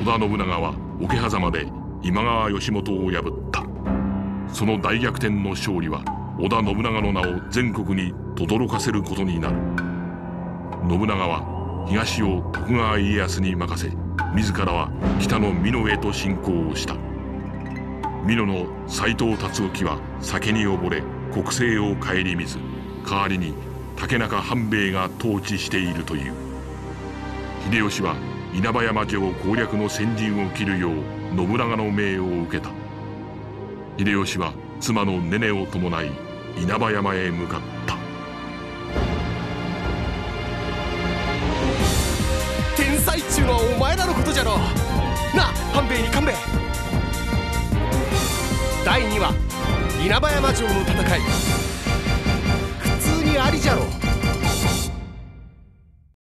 田信長は桶狭間で今川義元を破った。その大逆転の勝利は織田信長の名を全国に轟かせることになる。信長は東を徳川家康に任せ、自らは北の美濃へと侵攻をした。美濃の斎藤達興は酒に溺れ国政を顧みず、代わりに竹中半兵衛が統治しているという。秀吉は稲葉山城攻略の先陣を切るよう信長の命を受けた。秀吉は妻のねねを伴い稲葉山へ向かった。 天才っちゅうのはお前らのことじゃろ。なあ半兵衛に勘兵衛。第2話稲葉山城の戦い。